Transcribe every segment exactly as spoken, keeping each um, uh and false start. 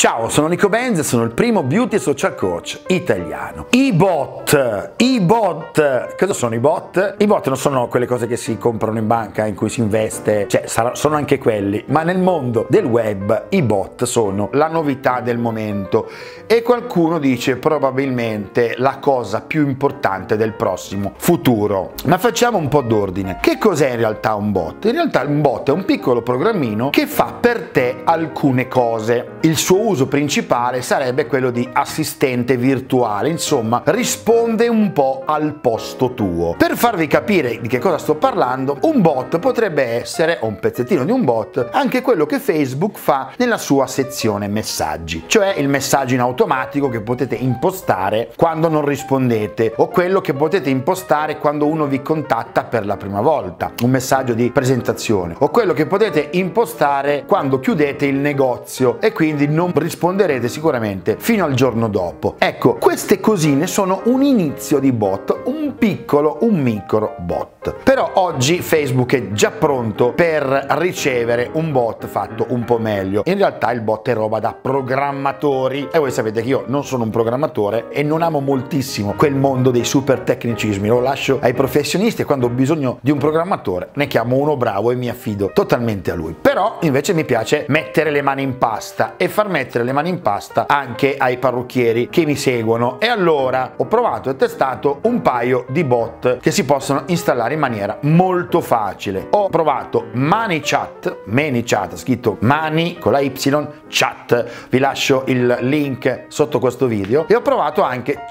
Ciao, sono Nico Benz e sono il primo beauty social coach italiano. I bot, i bot, cosa sono i bot? I bot non sono quelle cose che si comprano in banca in cui si investe, cioè sono anche quelli, ma nel mondo del web i bot sono la novità del momento e qualcuno dice probabilmente la cosa più importante del prossimo futuro. Ma facciamo un po' d'ordine. Che cos'è in realtà un bot? In realtà un bot è un piccolo programmino che fa per te alcune cose. Il suo uso principale sarebbe quello di assistente virtuale, insomma risponde un po' al posto tuo. Per farvi capire di che cosa sto parlando, un bot potrebbe essere, o un pezzettino di un bot, anche quello che Facebook fa nella sua sezione messaggi, cioè il messaggio in automatico che potete impostare quando non rispondete, o quello che potete impostare quando uno vi contatta per la prima volta, un messaggio di presentazione, o quello che potete impostare quando chiudete il negozio e quindi non risponderete sicuramente fino al giorno dopo. Ecco, queste cosine sono un inizio di bot, un piccolo, un micro bot. Però oggi Facebook è già pronto per ricevere un bot fatto un po' meglio. In realtà il bot è roba da programmatori e voi sapete che io non sono un programmatore e non amo moltissimo quel mondo dei super tecnicismi, lo lascio ai professionisti e quando ho bisogno di un programmatore ne chiamo uno bravo e mi affido totalmente a lui. Però invece mi piace mettere le mani in pasta e far mettere le mani in pasta anche ai parrucchieri che mi seguono, e allora ho provato e testato un paio di bot che si possono installare in maniera molto facile. Ho provato ManyChat, ManyChat scritto Mani con la Y, Chat, vi lascio il link sotto questo video, e ho provato anche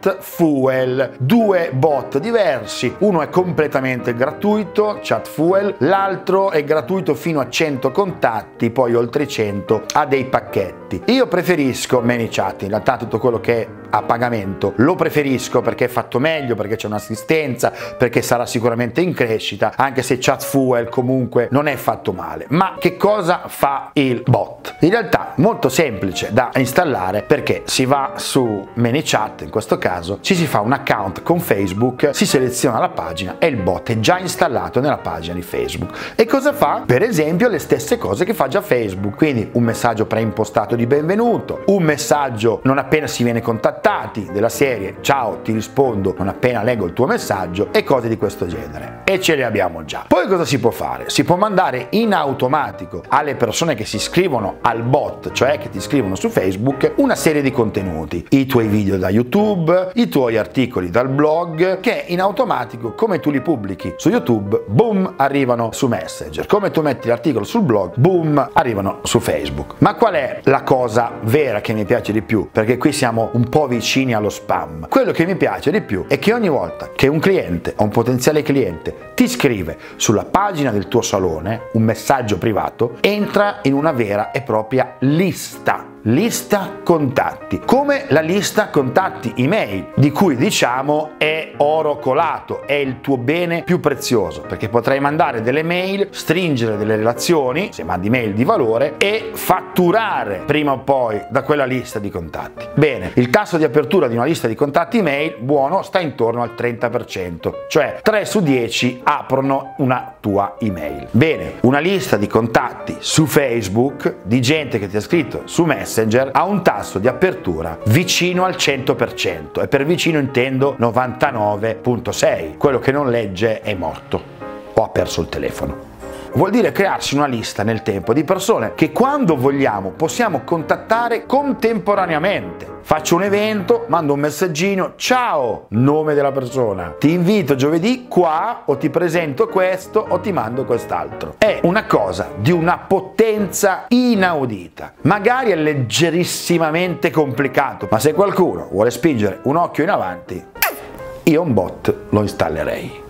Chatfuel, due bot diversi, uno è completamente gratuito, Chatfuel, l'altro è gratuito fino a cento contatti, poi oltre cento ha dei pacchetti. Io preferisco ManyChat, in realtà tutto quello che è a pagamento lo preferisco perché è fatto meglio, perché c'è un'assistenza, perché sarà sicuramente in crescita, anche se Chatfuel comunque non è fatto male. Ma che cosa fa il bot? In realtà molto semplice da installare, perché si va su ManyChat, in questo caso ci si fa un account con Facebook, si seleziona la pagina e il bot è già installato nella pagina di Facebook. E cosa fa? Per esempio le stesse cose che fa già Facebook, quindi un messaggio preimpostato di benvenuto, un messaggio non appena si viene contattati della serie ciao ti rispondo non appena leggo il tuo messaggio e cose di questo genere, e ce le abbiamo già. Poi cosa si può fare? Si può mandare in automatico alle persone che si iscrivono al bot, cioè che ti scrivono su Facebook, una serie di contenuti, i tuoi video da YouTube, i tuoi articoli dal blog, che in automatico, come tu li pubblichi su YouTube, boom, arrivano su Messenger, come tu metti l'articolo sul blog, boom, arrivano su Facebook. Ma qual è la cosa vera che mi piace di più? Perché qui siamo un po' vicini allo spam. Quello che mi piace di più è che ogni volta che un cliente o un potenziale cliente ti scrive sulla pagina del tuo salone un messaggio privato, entra in una vera e propria lista. Lista contatti, come la lista contatti email, di cui diciamo è oro colato, è il tuo bene più prezioso, perché potrai mandare delle mail, stringere delle relazioni, se mandi mail di valore, e fatturare prima o poi da quella lista di contatti. Bene, il tasso di apertura di una lista di contatti email buono sta intorno al trenta per cento, cioè tre su dieci aprono una tua email. Bene, una lista di contatti su Facebook di gente che ti ha scritto su Messenger ha un tasso di apertura vicino al cento per cento, e per vicino intendo novantanove virgola sei. Quello che non legge è morto o ha perso il telefono. Vuol dire crearsi una lista nel tempo di persone che quando vogliamo possiamo contattare contemporaneamente. Faccio un evento, mando un messaggino, ciao, nome della persona, ti invito giovedì qua, o ti presento questo, o ti mando quest'altro. È una cosa di una potenza inaudita. Magari è leggerissimamente complicato, ma se qualcuno vuole spingere un occhio in avanti, io un bot lo installerei.